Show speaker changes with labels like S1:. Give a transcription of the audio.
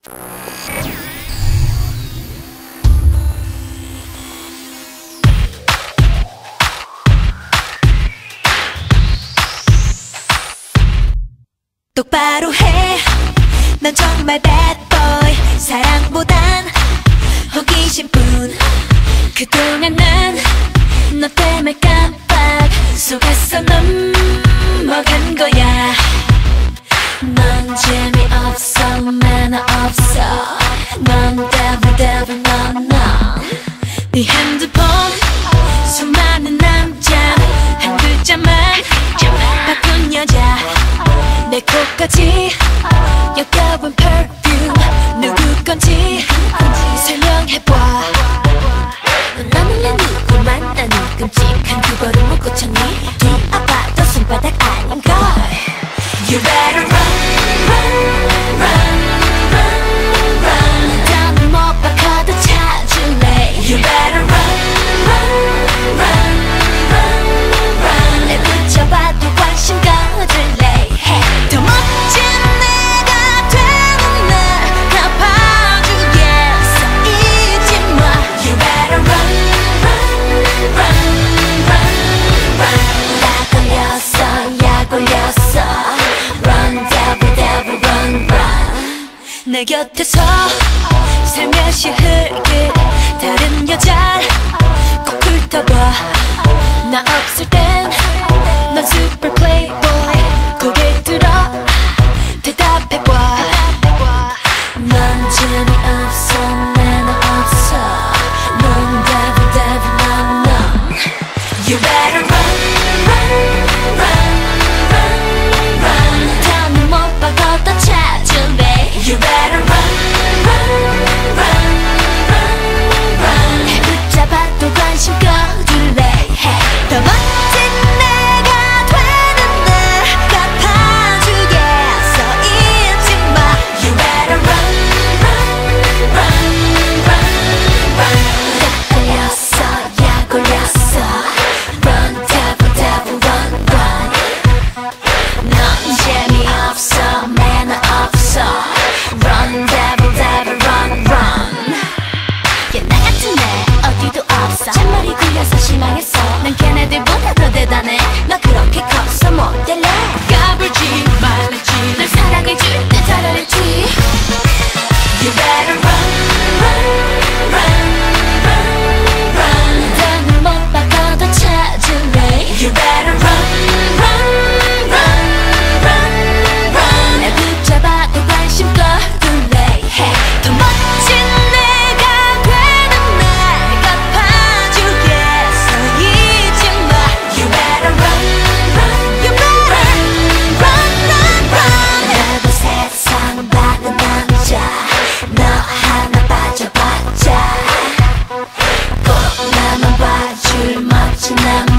S1: 똑바로 해, 난 정말 bad boy. 사랑보단 호기심뿐. 그동안 난 너 때문에 깜빡 속았어. 넘어간 거야. 넌 재미없어, 매너 없어. 넌 devil 네 핸드폰 수많은 남자 한 글자만 바꾼 여자. 내 코까지 역겨운 perfume 누구 건지 설명해봐. 넌 나는 누구 만나는 끔찍한 그거를 못 고쳤니? 뒤아파도 손바닥 아닌걸. You better run 더는 못 바꿔도 찾을래. You better run 내 붙잡아도 관심 가질래. 더 멋진 내가 되는 날 갚아주겠어. 잊지 마. You better run 약 걸렸어. Run devil run 내 곁에서 살며시 흘길 다른 여자를 꼭 훑어봐. 나 없을 땐 넌 super playboy. 고개 들어 대답해봐. 넌 재미없어, 매너 없어. 넌 devil 넌 You better run 더는 못 바꿔도 찾을래. You better run 내 붙잡아도 관심 꺼둘래. 더 멋진 내가 되는 날 갚아주겠어. 잊지 마. You better run 약 걸렸어. Run devil run 넌 재미없어, 매너 없어. Run devil run 야, 나 같은 애 어디도 없어. 잔머리 굴려서 실망했어. 난 걔네들보다 더 대단해. 너 그렇게 커서 못 될래. 까불지 말랬지. 널 사랑해줄 때 잘했지. You better run 더는 못 바꿔도 찾을래. You better 내 붙잡아도 관심 꺼둘래. 더 멋진 내가 되는 날 갚아주겠어. 잊지 마. You better run 나도 세상 받은 남자. 너 하나 빠져봤자 꼭 나만 봐줄 멋진 남자.